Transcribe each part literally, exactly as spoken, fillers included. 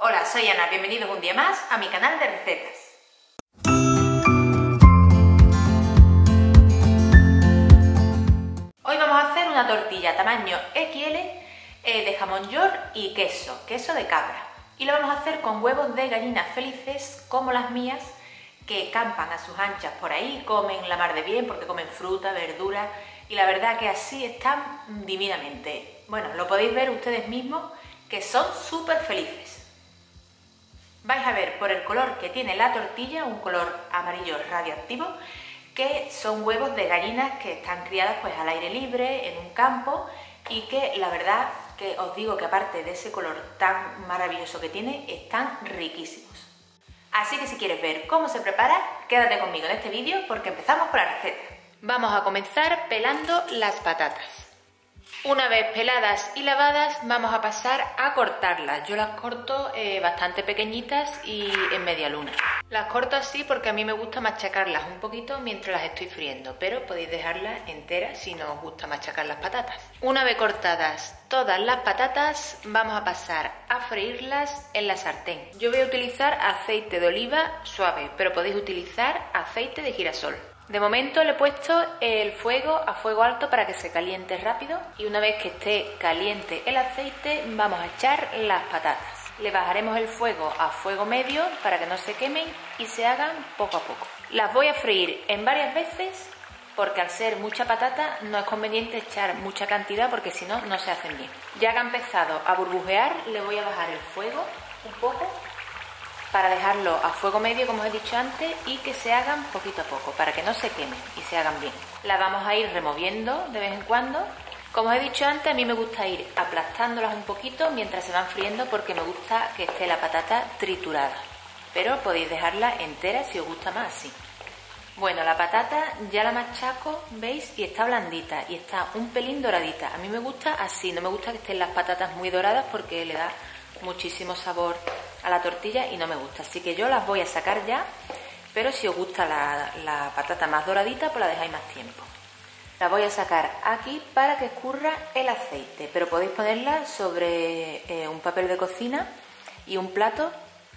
Hola, soy Ana, bienvenidos un día más a mi canal de recetas. Hoy vamos a hacer una tortilla tamaño equis ele eh, de jamón york y queso, queso de cabra. Y lo vamos a hacer con huevos de gallinas felices como las mías, que campan a sus anchas por ahí, comen la mar de bien porque comen fruta, verdura y la verdad que así están divinamente. Bueno, lo podéis ver ustedes mismos que son súper felices. Vais a ver por el color que tiene la tortilla, un color amarillo radioactivo, que son huevos de gallinas que están criadas pues al aire libre, en un campo, y que la verdad que os digo que aparte de ese color tan maravilloso que tiene, están riquísimos. Así que si quieres ver cómo se prepara, quédate conmigo en este vídeo porque empezamos con la receta. Vamos a comenzar pelando las patatas. Una vez peladas y lavadas vamos a pasar a cortarlas. Yo las corto eh, bastante pequeñitas y en media luna. Las corto así porque a mí me gusta machacarlas un poquito mientras las estoy friendo, pero podéis dejarlas enteras si no os gusta machacar las patatas. Una vez cortadas todas las patatas vamos a pasar a freírlas en la sartén. Yo voy a utilizar aceite de oliva suave, pero podéis utilizar aceite de girasol. De momento le he puesto el fuego a fuego alto para que se caliente rápido y una vez que esté caliente el aceite vamos a echar las patatas. Le bajaremos el fuego a fuego medio para que no se quemen y se hagan poco a poco. Las voy a freír en varias veces porque al ser mucha patata no es conveniente echar mucha cantidad porque si no, no se hacen bien. Ya que ha empezado a burbujear le voy a bajar el fuego un poco para dejarlo a fuego medio, como os he dicho antes, y que se hagan poquito a poco, para que no se quemen y se hagan bien. La vamos a ir removiendo de vez en cuando. Como os he dicho antes, a mí me gusta ir aplastándolas un poquito mientras se van friendo porque me gusta que esté la patata triturada. Pero podéis dejarla entera si os gusta más así. Bueno, la patata ya la machaco, ¿veis? Y está blandita y está un pelín doradita. A mí me gusta así, no me gusta que estén las patatas muy doradas porque le da muchísimo sabor a la tortilla y no me gusta, así que yo las voy a sacar ya, pero si os gusta la, la patata más doradita pues la dejáis más tiempo. La voy a sacar aquí para que escurra el aceite, pero podéis ponerla sobre eh, un papel de cocina y un plato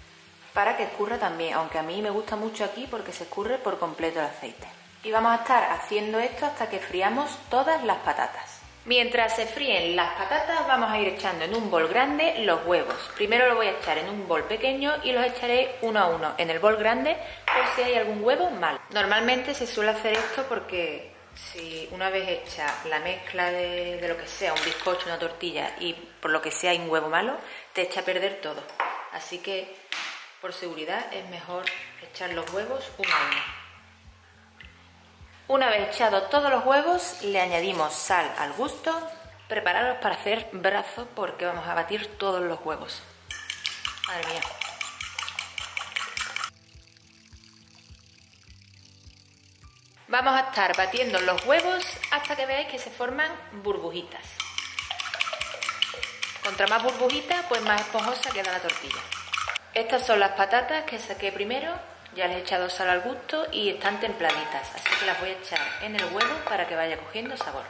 para que escurra también, aunque a mí me gusta mucho aquí porque se escurre por completo el aceite. Y vamos a estar haciendo esto hasta que friamos todas las patatas. Mientras se fríen las patatas vamos a ir echando en un bol grande los huevos. Primero los voy a echar en un bol pequeño y los echaré uno a uno en el bol grande por si hay algún huevo malo. Normalmente se suele hacer esto porque si una vez hecha la mezcla de, de lo que sea, un bizcocho, una tortilla y por lo que sea hay un huevo malo, te echa a perder todo. Así que por seguridad es mejor echar los huevos uno a uno. Una vez echados todos los huevos, le añadimos sal al gusto. Prepararos para hacer brazos porque vamos a batir todos los huevos. Madre mía. Vamos a estar batiendo los huevos hasta que veáis que se forman burbujitas. Contra más burbujitas, pues más esponjosa queda la tortilla. Estas son las patatas que saqué primero. Ya les he echado sal al gusto y están templaditas, así que las voy a echar en el huevo para que vaya cogiendo sabor.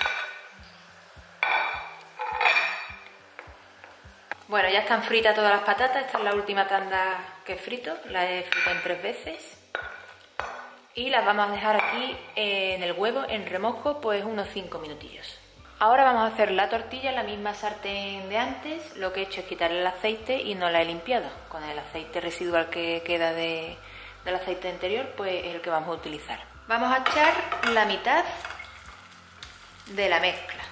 Bueno, ya están fritas todas las patatas, esta es la última tanda que he frito, la he frito en tres veces. Y las vamos a dejar aquí en el huevo en remojo pues unos cinco minutillos. Ahora vamos a hacer la tortilla en la misma sartén de antes, lo que he hecho es quitarle el aceite y no la he limpiado. Con el aceite residual que queda de... del aceite anterior, pues es el que vamos a utilizar. Vamos a echar la mitad de la mezcla.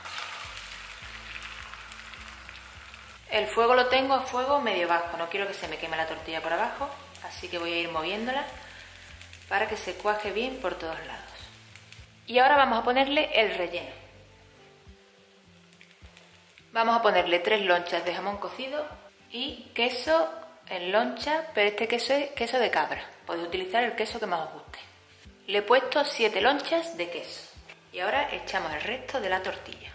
El fuego lo tengo a fuego medio bajo, no quiero que se me queme la tortilla por abajo, así que voy a ir moviéndola para que se cuaje bien por todos lados. Y ahora vamos a ponerle el relleno. Vamos a ponerle tres lonchas de jamón cocido y queso en loncha, pero este queso es queso de cabra. Podéis utilizar el queso que más os guste. Le he puesto siete lonchas de queso. Y ahora echamos el resto de la tortilla.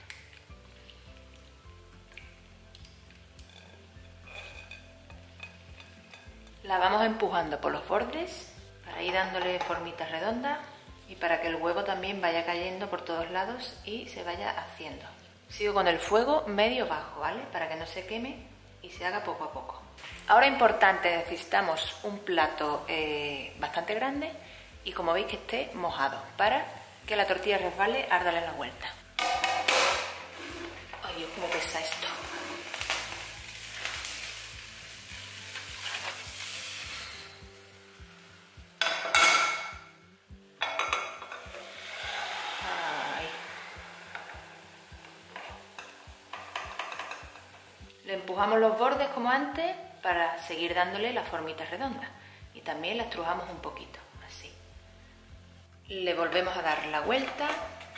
La vamos empujando por los bordes para ir dándole formitas redondas y para que el huevo también vaya cayendo por todos lados y se vaya haciendo. Sigo con el fuego medio bajo, ¿vale? Para que no se queme y se haga poco a poco. Ahora importante, necesitamos un plato eh, bastante grande y como veis que esté mojado para que la tortilla resbale al darle la vuelta. Ay Dios, cómo pesa esto. Ay. Le empujamos los bordes como antes para seguir dándole la formita redonda y también la estrujamos un poquito, así. Le volvemos a dar la vuelta.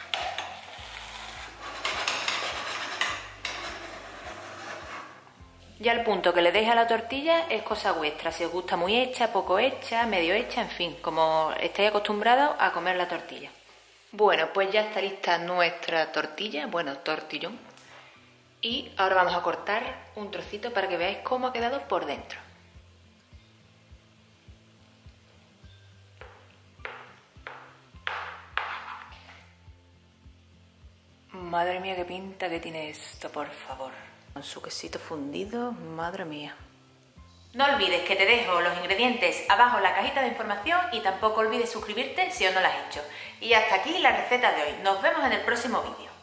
Ya el punto que le deje a la tortilla es cosa vuestra, si os gusta muy hecha, poco hecha, medio hecha, en fin, como estáis acostumbrados a comer la tortilla. Bueno, pues ya está lista nuestra tortilla, bueno, tortillón. Y ahora vamos a cortar un trocito para que veáis cómo ha quedado por dentro. Madre mía, qué pinta que tiene esto, por favor. Con su quesito fundido, madre mía. No olvides que te dejo los ingredientes abajo en la cajita de información y tampoco olvides suscribirte si aún no lo has hecho. Y hasta aquí la receta de hoy. Nos vemos en el próximo vídeo.